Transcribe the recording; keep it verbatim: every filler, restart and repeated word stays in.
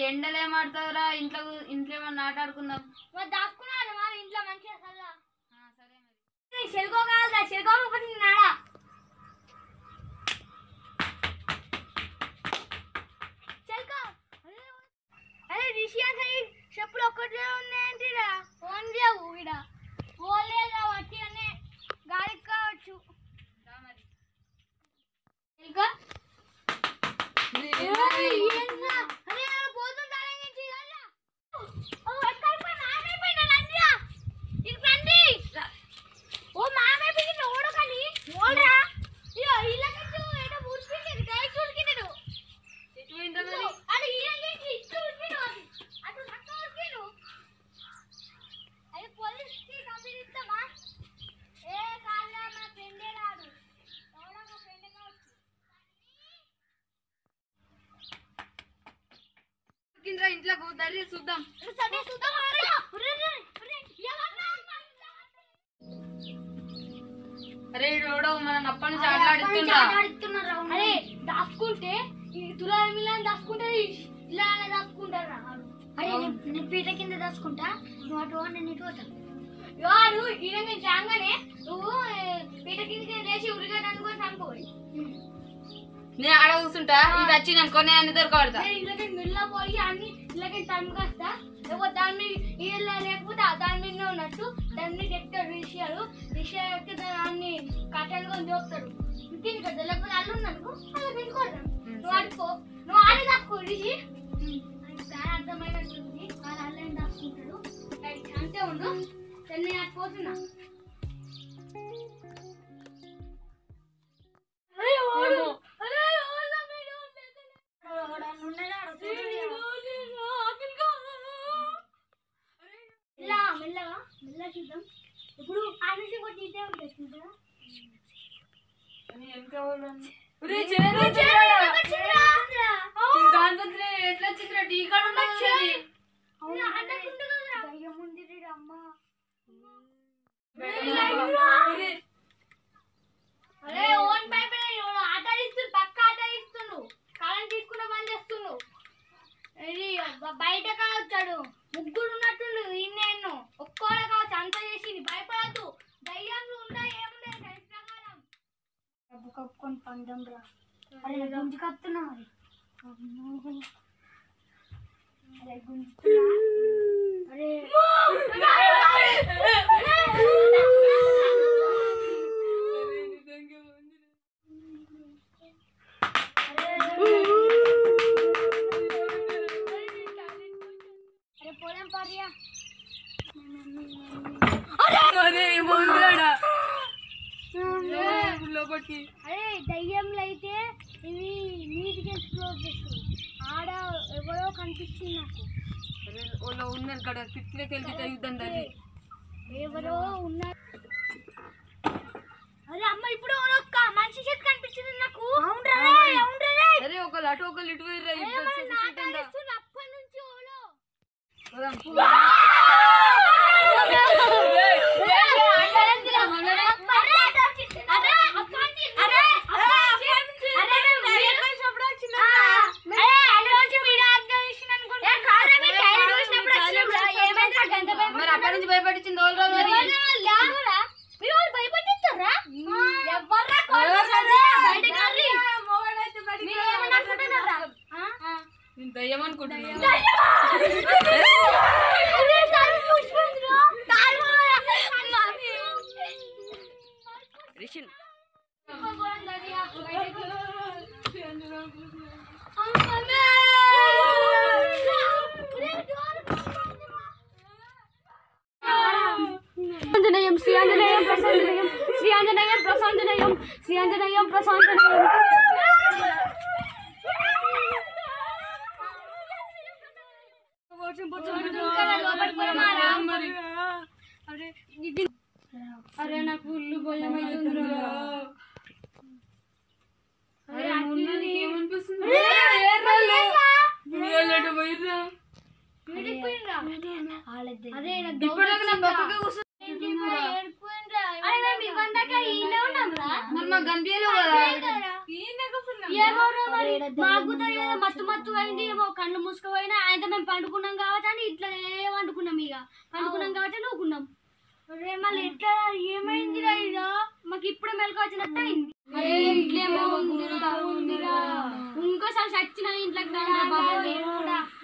ఎండలు ఏమాడతావురా? ఇంట్లో ఇంట్లో ఏమన్నా ఆట ఆడుకుందాం. మరి దాక్కున్నాడు మరి ఇంట్లో మంచిగా సల్లా. సరే మరి చెరుకో కావాలరా, చెరుకోకపోతే నాడా చెరుకో. అరే రిషి అంటే చెప్పులు ఒక్కటే ఉన్నాయంటిరా. ఫోన్ లేవు ఇక్కడ, ఫోన్ లేదా వచ్చి అనే గాలికి కావచ్చు. చెరుకో ఇంట్లో కూతారి చూద్దాం. అరే రోడో మన అప్పటి నుంచి ఆటలాడుతున్నా. అరే దాచుకుంటే తులాల మిల్లని దాచుకుంటే ఇలానే దాచుకుంటారా? అరే నేను పీట కింద దాచుకుంటా, నువ్వు అటు నేను ఇటు పోతా. వాడు ఈయన రాగానే నువ్వు పీట కిందకి లేచి ఉరిగా అనుకొని చంపుకోవాలి. నేను ఆడ కూర్చుంటా, ఇది వచ్చి అనుకో నేను అన్ని దొరకబడతా. ఇళ్ళకి మిల్ల పోయి అన్ని ఇళ్ళకి తనుకొస్తా, లేకపోతే దాని మీద ఇళ్ళ లేకపోతే దాని మీదనే ఉన్నట్టు దాని మీద ఎక్కుతాడు విషయాలు విషయాలు ఎక్కితే దాన్ని కట్టెలు కొని చూపుతాడు. తినకద్దా, లేకపోతే అల్లు ఉన్నాను అలా తినుకోవడం. నువ్వు ఆడుకో, నువ్వు ఆడి దాక్కో రిషి. దాని అర్థమైనట్టుంది, వాళ్ళు అల్లని దాచుకుంటాడు. అంతే ఉండు, నేను అటు పోతున్నా. మెల్లగా మెల్లగా చూద్దాం. ఇప్పుడు ఆ నుంచి కొట్టి ఇదే ఉంటుంది చూద్దాం. ఎట్లా వచ్చిందిరా? టీ కార్డు ఉన్నది. అరే ఓన్ పైప్ ఆట ఇస్తుండు, పక్క ఆట ఇస్తుండు, కరెంట్ తీసుకుంటే బంద్ చేస్తుండు. బయట కావచ్చాడు, ముగ్గురు ఉన్నట్టుండు. ఇన్నే ఎన్నో ఒక్కోళ్ళ కావచ్చు, అంత చేసింది. భయపడద్దు, దయ్యాలు ఉంటాయి ఏముండే ప్రకారం డబ్బు కప్పుకొని పందం రా. అరే గుంజు కప్పుతున్నా మరి. అరే గుంజుతున్నా. అరే పోలేం పారియా. అరే దయ్యంలో అయితే ఇవి నీటికి ఎక్స్ప్లోర్ చేస్తుంది. ఆడ ఎవరో కనిపించింది నాకు. ఉన్నారు కదా కిటికీలోకి వెళ్ళి తగ్గుతుంది. అది ఎవరో ఉన్నారు. అరే అమ్మ ఇప్పుడు ఒక్క మనిషి చేతి కనిపించింది నాకు. అరే ఒకళ్ళు అటు ఒకళ్ళు ఇటు అప్పటి నుంచి ఓలో మరి అప్పటి నుంచి భయపడించింది ఓల్రా. మరి భయపడిస్తారా? దయ్యం అనుకుంటున్నా. ఆంజనేయం శ్రీ ఆంజనేయం ప్రశాంతనయం శ్రీ ఆంజనేయం ప్రశాంతనయం శ్రీ ఆంజనేయం ప్రశాంతనయం. అరే నాకు ఉల్లు భయం అవుతుందిరా. ఏమో మరి మాకు తెలియదు, మత్తు మత్తు అయింది ఏమో, కళ్ళు మూసుకుపోయినా ఆయన మేము పండుకున్నాం కాబట్టి అని ఇట్లనే వండుకున్నాం, ఇక పండుకున్నాం కాబట్టి నవ్వుకున్నాం. మళ్ళీ ఎట్లా ఏమైంది ఇక మాకు ఇప్పుడే మెలకు వచ్చినట్టు అయింది. ఇంట్లోమో ఇంకోసారి చచ్చిన ఇంట్లోకి